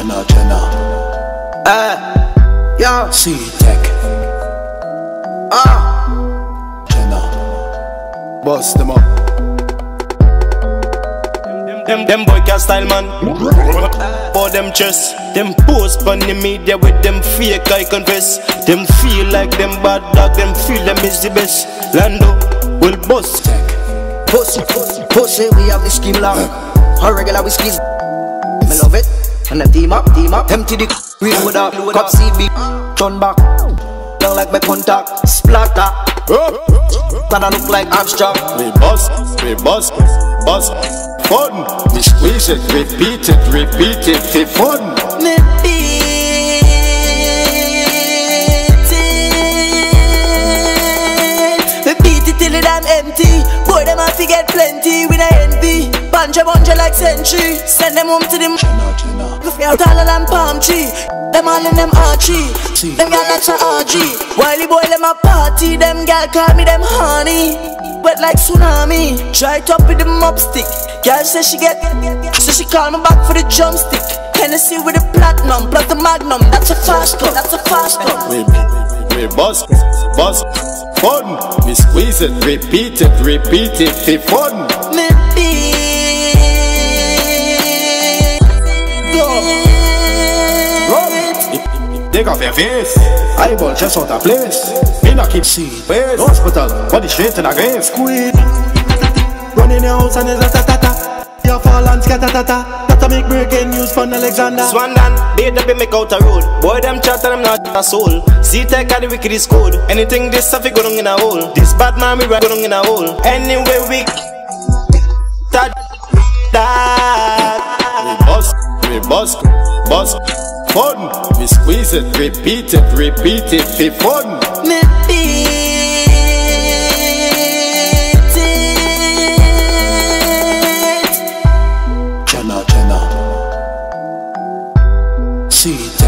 Jenna. Yo. C-Tech. Jenna. Bust them up. Them boy can style man. For them chest. Them post on the media with them fake I confess. Them feel like them bad dog. Them feel them is the best. Lando will bust. Pussy, we have the scheme long. Our regular we squeeze. Me love it. And the team up. Empty the reload up. Cup CB. Turn back. Down like my contact. Splatter. Man I look like abstract. We bust. Fun. We squeeze it, repeat it, for fun. Me beat it. Me beat it till it damn empty. Boy them have to get plenty with a envy. Bunja like century. Send them home to them. Jenna. Taller than palm tree. Them all in them archie. Them gal that's a RG. Wiley boy them a party. Them gal call me them honey. Wet like tsunami. Try top with the mop stick. Girl say she call me back for the drumstick. Hennessy with the platinum plus the magnum. That's a fast gun. We bust. Fun. We squeeze it, repeat it, for fun. Me beat. Take off your face. Eyeball just out of place. Me not keep seed. Hospital, body straight in a grave. Squid. Run in your house and it's a ta-ta-ta. Your fall and scatter-ta-ta. That make breaking news from Alexander. Swandan, they be make out a road. Boy them chat and them not a soul. C-Tech and the wicked is code. Anything this stuff it go down in a hole. This bad man we right go down in a hole. Anyway we that. We bust. Fun. We squeeze it, repeat it, for fun. Me beat it. Jenna. See.